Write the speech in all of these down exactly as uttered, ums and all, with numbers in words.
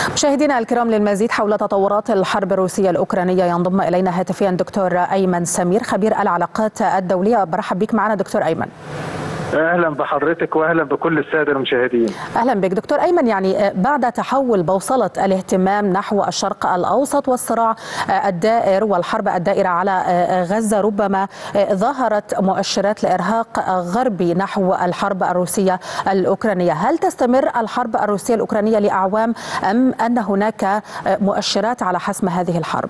مشاهدينا الكرام، للمزيد حول تطورات الحرب الروسية الأوكرانية ينضم إلينا هاتفيا دكتور أيمن سمير خبير العلاقات الدولية. برحب بك معنا دكتور أيمن. اهلا بحضرتك واهلا بكل الساده المشاهدين. اهلا بك دكتور ايمن. يعني بعد تحول بوصله الاهتمام نحو الشرق الاوسط والصراع الدائر والحرب الدائره على غزه، ربما ظهرت مؤشرات لارهاق غربي نحو الحرب الروسيه الاوكرانيه. هل تستمر الحرب الروسيه الاوكرانيه لاعوام ام ان هناك مؤشرات على حسم هذه الحرب؟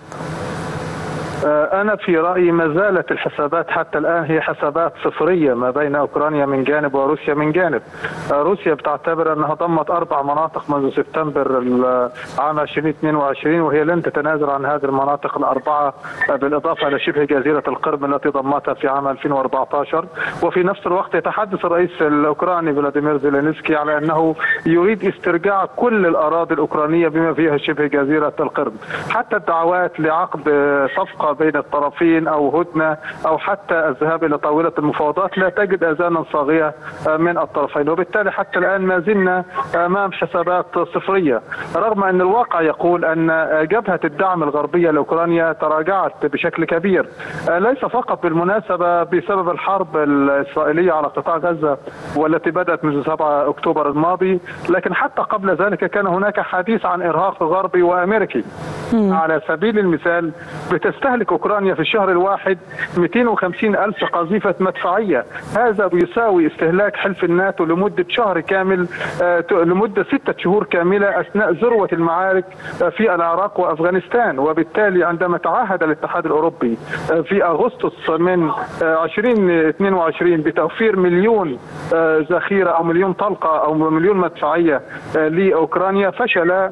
أنا في رأيي ما زالت الحسابات حتى الآن هي حسابات صفرية ما بين أوكرانيا من جانب وروسيا من جانب. روسيا بتعتبر أنها ضمت أربع مناطق منذ سبتمبر عام ألفين واثنين وعشرين، وهي لن تتنازل عن هذه المناطق الأربعة، بالإضافة إلى شبه جزيرة القرم التي ضمتها في عام ألفين وأربعة عشر. وفي نفس الوقت يتحدث الرئيس الأوكراني فلاديمير زيلينسكي على أنه يريد استرجاع كل الأراضي الأوكرانية بما فيها شبه جزيرة القرم. حتى الدعوات لعقد صفقة بين الطرفين او هدنه او حتى الذهاب الى طاوله المفاوضات لا تجد اذانا صاغيه من الطرفين، وبالتالي حتى الان ما زلنا امام حسابات صفريه، رغم ان الواقع يقول ان جبهه الدعم الغربيه لاوكرانيا تراجعت بشكل كبير، ليس فقط بالمناسبه بسبب الحرب الاسرائيليه على قطاع غزه والتي بدات منذ سبعة اكتوبر الماضي، لكن حتى قبل ذلك كان هناك حديث عن ارهاق غربي وامريكي. على سبيل المثال بتستهلك أوكرانيا في الشهر الواحد مئتين وخمسين ألف قذيفة مدفعية، هذا بيساوي استهلاك حلف الناتو لمدة شهر كامل، لمدة ستة شهور كاملة أثناء ذروة المعارك في العراق وأفغانستان. وبالتالي عندما تعهد الاتحاد الأوروبي في أغسطس من ألفين واثنين وعشرين بتوفير مليون ذخيرة أو مليون طلقة أو مليون مدفعية لأوكرانيا، فشل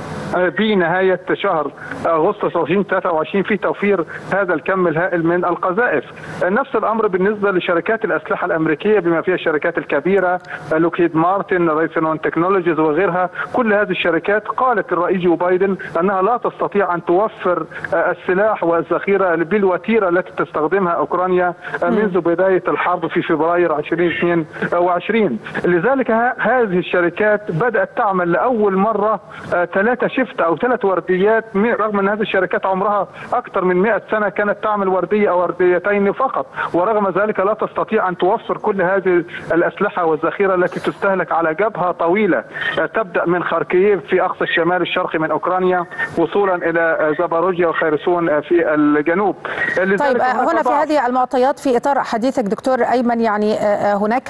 في نهاية شهر أغسطس ألفين وثلاثة وعشرين في توفير هذا الكم الهائل من القذائف. نفس الأمر بالنسبة لشركات الأسلحة الأمريكية بما فيها الشركات الكبيرة لوكهيد مارتن، رايثون تكنولوجيز وغيرها. كل هذه الشركات قالت الرئيس جو بايدن أنها لا تستطيع أن توفر السلاح والذخيرة بالوتيرة التي تستخدمها أوكرانيا منذ بداية الحرب في فبراير ألفين واثنين وعشرين. لذلك هذه الشركات بدأت تعمل لأول مرة ثلاثة شفت أو ثلاث ورديات، رغم أن هذه الشركات عمرها أكثر من مئة سنة كانت تعمل وردية أو ورديتين فقط، ورغم ذلك لا تستطيع أن توفر كل هذه الأسلحة والذخيرة التي تستهلك على جبهة طويلة تبدأ من خاركييف في أقصى الشمال الشرقي من أوكرانيا وصولا إلى زاباروجيا وخيرسون في الجنوب. طيب هنا في هذه المعطيات في إطار حديثك دكتور أيمن، يعني هناك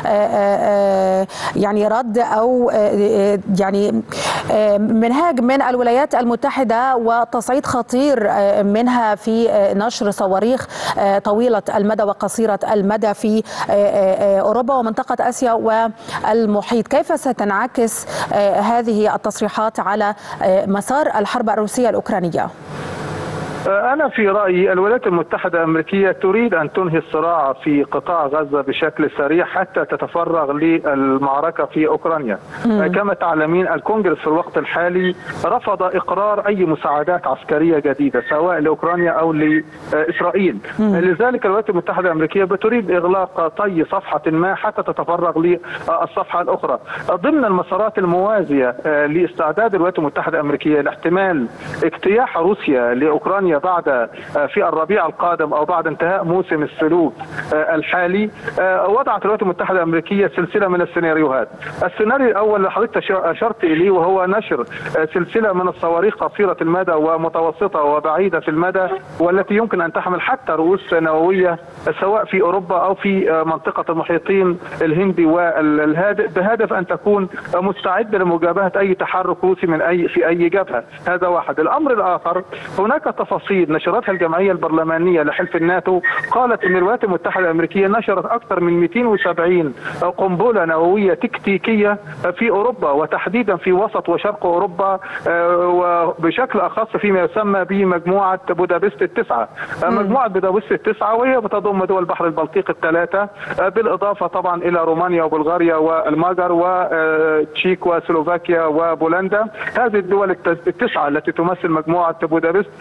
يعني رد أو يعني منهاج من الولايات المتحدة وتصعيد خطير منها في نشر صواريخ طويلة المدى وقصيرة المدى في أوروبا ومنطقة آسيا والمحيط. كيف ستنعكس هذه التصريحات على مسار الحرب الروسية الأوكرانية؟ أنا في رأيي الولايات المتحدة الأمريكية تريد أن تنهي الصراع في قطاع غزة بشكل سريع حتى تتفرغ للمعركة في أوكرانيا. مم. كما تعلمين الكونغرس في الوقت الحالي رفض إقرار أي مساعدات عسكرية جديدة سواء لأوكرانيا أو لإسرائيل. مم. لذلك الولايات المتحدة الأمريكية بتريد إغلاق طي صفحة ما حتى تتفرغ للصفحة الأخرى. ضمن المسارات الموازية لاستعداد الولايات المتحدة الأمريكية لاحتمال اجتياح روسيا لأوكرانيا بعد في الربيع القادم او بعد انتهاء موسم السلوك الحالي، وضعت الولايات المتحده الامريكيه سلسله من السيناريوهات. السيناريو الاول اللي حضرتك اشرت اليه وهو نشر سلسله من الصواريخ قصيره المدى ومتوسطه وبعيده المدى والتي يمكن ان تحمل حتى رؤوس نوويه سواء في اوروبا او في منطقه المحيطين الهندي والهادئ، بهدف ان تكون مستعده لمجابهه اي تحرك روسي من اي في اي جبهه. هذا واحد. الامر الاخر، هناك تفاصيل نشرتها الجمعيه البرلمانيه لحلف الناتو، قالت ان الولايات المتحده الامريكيه نشرت اكثر من مئتين وسبعين قنبله نوويه تكتيكيه في اوروبا وتحديدا في وسط وشرق اوروبا، وبشكل اخص فيما يسمى بمجموعه بودابست التسعه. مجموعه بودابست التسعه وهي بتضم دول بحر البلطيق الثلاثه بالاضافه طبعا الى رومانيا وبلغاريا والمجر وتشيك وسلوفاكيا وبولندا. هذه الدول التسعه التي تمثل مجموعه بودابست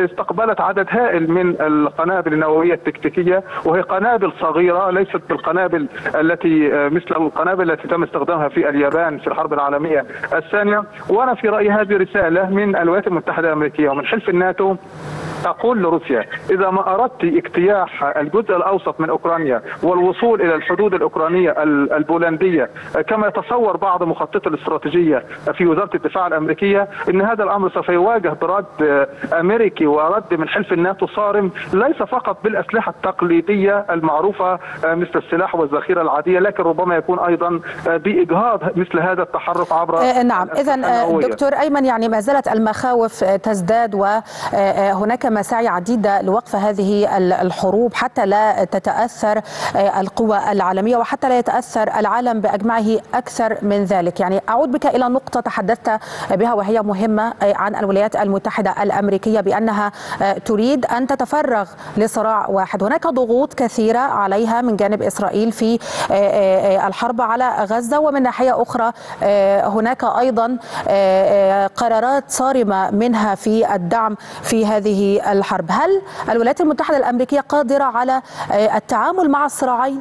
استقبلت عدد هائل من القنابل النووية التكتيكية، وهي قنابل صغيرة ليست بالقنابل التي مثل القنابل التي تم استخدامها في اليابان في الحرب العالمية الثانية. وأنا في رأيي هذه رسالة من الولايات المتحدة الأمريكية ومن حلف الناتو تقول لروسيا: إذا ما أردت اجتياح الجزء الأوسط من أوكرانيا والوصول إلى الحدود الأوكرانية البولندية كما يتصور بعض مخططي الاستراتيجية في وزارة الدفاع الأمريكية، إن هذا الأمر سوف يواجه برد أمريكي ورد من حلف الناتو صارم، ليس فقط بالأسلحة التقليدية المعروفة مثل السلاح والذخيرة العادية، لكن ربما يكون أيضا بإجهاض مثل هذا التحرك عبر آه نعم. إذن دكتور أيمن، يعني ما زالت المخاوف تزداد وهناك مساعي عديدة لوقف هذه الحروب حتى لا تتأثر القوى العالمية وحتى لا يتأثر العالم بأجمعه أكثر من ذلك. يعني أعود بك إلى نقطة تحدثت بها وهي مهمة عن الولايات المتحدة الأمريكية بأنها تريد أن تتفرغ لصراع واحد. هناك ضغوط كثيرة عليها من جانب إسرائيل في الحرب على غزة، ومن ناحية أخرى هناك أيضا قرارات صارمة منها في الدعم في هذه الحرب. هل الولايات المتحدة الأمريكية قادرة على التعامل مع الصراعين؟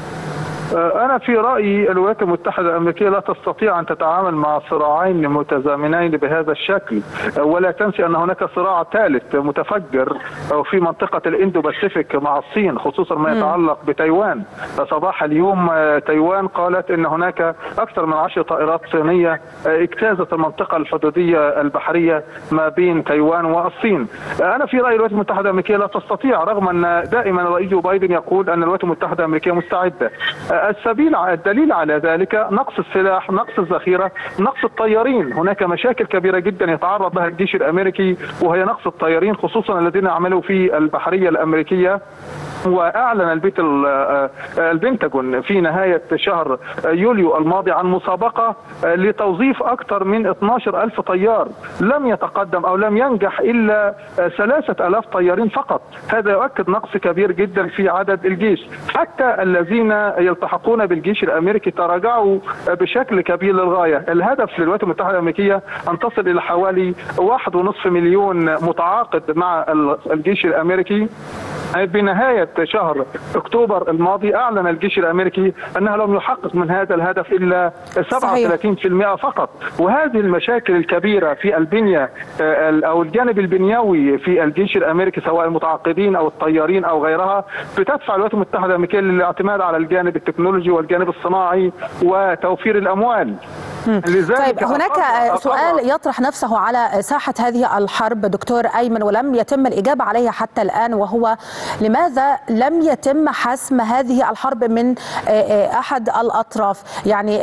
أنا في رأيي الولايات المتحدة الأمريكية لا تستطيع أن تتعامل مع صراعين متزامنين بهذا الشكل، ولا تنسي أن هناك صراع ثالث متفجر في منطقة الإندو باسيفيك مع الصين، خصوصا ما يتعلق بتايوان. صباح اليوم تايوان قالت أن هناك أكثر من عشر طائرات صينية اجتازت المنطقة الحدودية البحرية ما بين تايوان والصين. أنا في رأيي الولايات المتحدة الأمريكية لا تستطيع، رغم أن دائما الرئيس جو بايدن يقول أن الولايات المتحدة الأمريكية مستعدة. السبيل الدليل على ذلك نقص السلاح، نقص الذخيرة، نقص الطيارين. هناك مشاكل كبيرة جدا يتعرض لها الجيش الأمريكي، وهي نقص الطيارين خصوصا الذين يعملوا في البحرية الأمريكية. وأعلن البيت البنتاغون في نهاية شهر يوليو الماضي عن مسابقة لتوظيف أكثر من اثني عشر ألف طيار. لم يتقدم أو لم ينجح إلا ثلاثة آلاف طيارين فقط. هذا يؤكد نقص كبير جدا في عدد الجيش. حتى الذين يلتحقون بالجيش الأمريكي تراجعوا بشكل كبير للغاية. الهدف للولايات المتحدة الأمريكية أن تصل إلى حوالي واحد ونصف مليون متعاقد مع الجيش الأمريكي. بنهاية شهر أكتوبر الماضي أعلن الجيش الأمريكي أنه لم يحقق من هذا الهدف إلا سبعة وثلاثين بالمئة فقط. وهذه المشاكل الكبيرة في البنية أو الجانب البنيوي في الجيش الأمريكي سواء المتعاقدين أو الطيارين أو غيرها بتدفع الولايات المتحدة الأمريكية للاعتماد على الجانب التكنولوجي والجانب الصناعي وتوفير الأموال. طيب، هناك سؤال يطرح نفسه على ساحة هذه الحرب دكتور أيمن ولم يتم الإجابة عليه حتى الآن، وهو لماذا لم يتم حسم هذه الحرب من أحد الأطراف؟ يعني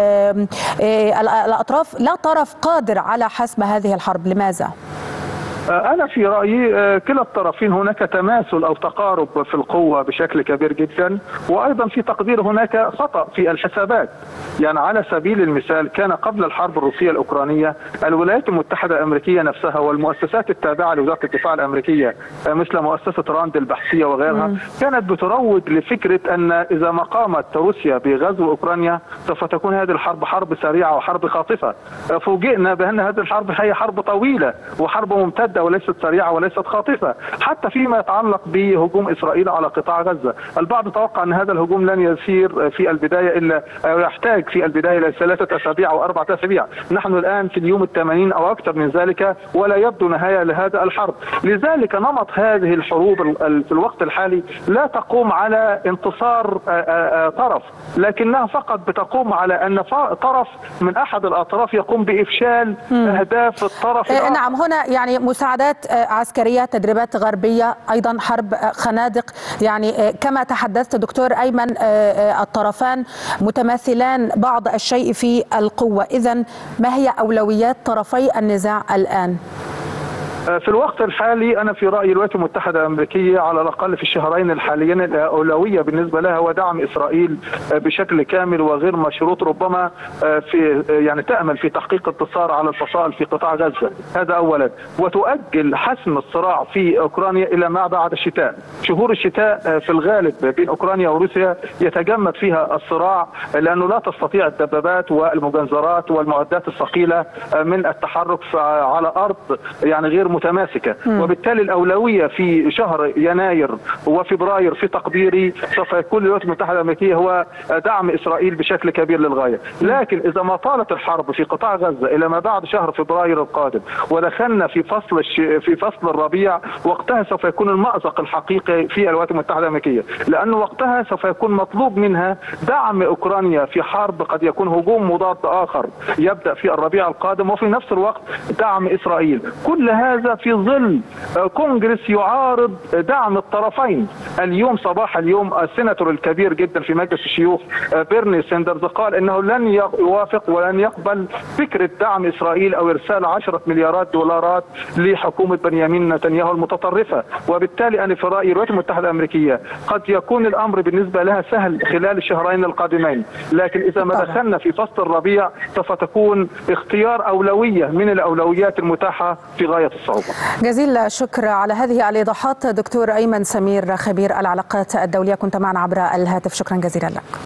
الأطراف لا طرف قادر على حسم هذه الحرب، لماذا؟ أنا في رأيي كلا الطرفين هناك تماثل أو تقارب في القوة بشكل كبير جدا، وأيضا في تقدير هناك خطأ في الحسابات. يعني على سبيل المثال كان قبل الحرب الروسية الأوكرانية الولايات المتحدة الأمريكية نفسها والمؤسسات التابعة لوزارة الدفاع الأمريكية مثل مؤسسة راند البحثية وغيرها م. كانت بتروج لفكرة أن إذا ما قامت روسيا بغزو أوكرانيا سوف تكون هذه الحرب حرب سريعة وحرب خاطفة. فوجئنا بأن هذه الحرب هي حرب طويلة وحرب ممتدة وليست سريعة وليست خاطفة. حتى فيما يتعلق بهجوم إسرائيل على قطاع غزة، البعض توقع أن هذا الهجوم لن يسير في البداية إلا أو يحتاج في البداية إلى ثلاثة أسابيع أو أربعة أسابيع. نحن الآن في اليوم الثمانين أو أكثر من ذلك ولا يبدو نهاية لهذا الحرب. لذلك نمط هذه الحروب في الوقت الحالي لا تقوم على انتصار طرف، لكنها فقط بتقوم على أن طرف من أحد الأطراف يقوم بإفشال أهداف الطرف الآخر. نعم، هنا يعني مساعدات عسكرية، تدريبات غربية، أيضا حرب خنادق. يعني كما تحدثت دكتور أيمن الطرفان متماثلان بعض الشيء في القوة. إذن ما هي أولويات طرفي النزاع الآن؟ في الوقت الحالي أنا في رأيي الولايات المتحدة الأمريكية على الأقل في الشهرين الحاليين الأولوية بالنسبة لها هو دعم إسرائيل بشكل كامل وغير مشروط، ربما في يعني تأمل في تحقيق انتصار على الفصائل في قطاع غزة. هذا أولا. وتؤجل حسم الصراع في أوكرانيا إلى ما بعد الشتاء. شهور الشتاء في الغالب بين أوكرانيا وروسيا يتجمد فيها الصراع، لأنه لا تستطيع الدبابات والمجنزرات والمعدات الثقيلة من التحرك على أرض يعني غير متماسكة، وبالتالي الأولوية في شهر يناير وفبراير في تقديري سوف يكون للولايات المتحدة الأمريكية هو دعم إسرائيل بشكل كبير للغاية. لكن إذا ما طالت الحرب في قطاع غزة إلى ما بعد شهر فبراير القادم ودخلنا في فصل الش... في فصل الربيع، وقتها سوف يكون المأزق الحقيقي في الولايات المتحدة الأمريكية، لأنه وقتها سوف يكون مطلوب منها دعم أوكرانيا في حرب قد يكون هجوم مضاد آخر يبدأ في الربيع القادم، وفي نفس الوقت دعم إسرائيل. كل هذا في ظل كونغرس يعارض دعم الطرفين. اليوم صباح اليوم السيناتور الكبير جدا في مجلس الشيوخ بيرني ساندرز قال انه لن يوافق ولن يقبل فكره دعم اسرائيل او ارسال عشرة مليارات دولارات لحكومه بنيامين نتنياهو المتطرفه. وبالتالي انا في رايي الولايات المتحده الامريكيه قد يكون الامر بالنسبه لها سهل خلال الشهرين القادمين، لكن اذا ما دخلنا في فصل الربيع سوف تكون اختيار اولويه من الاولويات المتاحه في غايه الصعوبه. جزيل الشكر على هذه الايضاحات دكتور ايمن سمير خبير العلاقات الدوليه، كنت معنا عبر الهاتف، شكرا جزيلا لك.